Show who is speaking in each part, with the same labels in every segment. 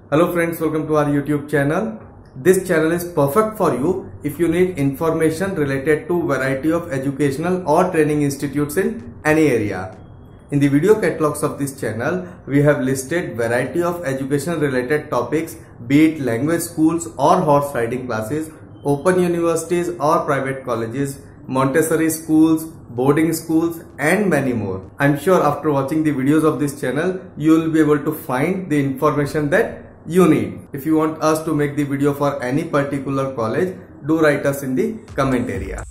Speaker 1: Hello friends, welcome to our YouTube channel. This channel is perfect for you if you need information related to variety of educational or training institutes in any area. In the video catalogs of this channel, we have listed variety of education related topics, be it language schools or horse riding classes, open universities or private colleges, Montessori schools, boarding schools and many more. I'm sure after watching the videos of this channel, you will be able to find the information that you need. If you want us to make the video for any particular college, do write us in the comment area.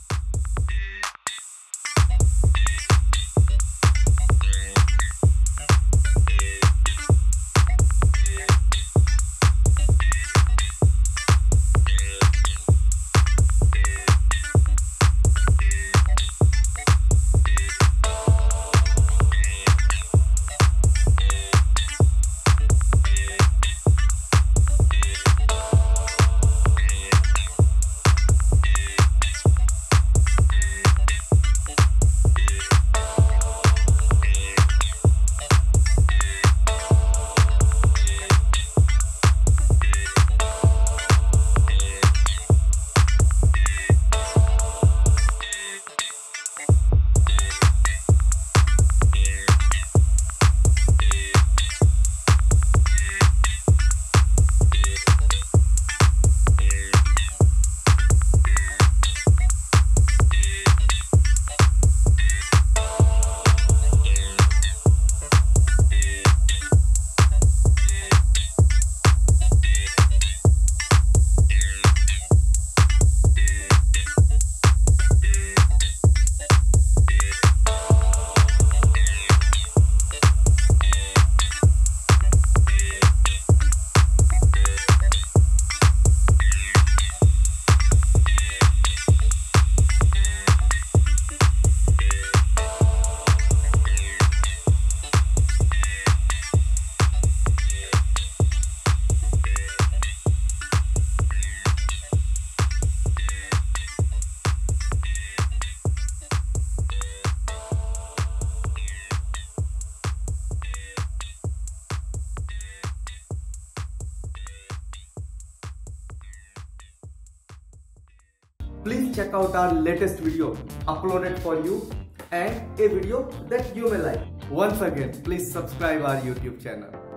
Speaker 1: Please check out our latest video uploaded for you and a video that you may like. Once again, please subscribe our YouTube channel.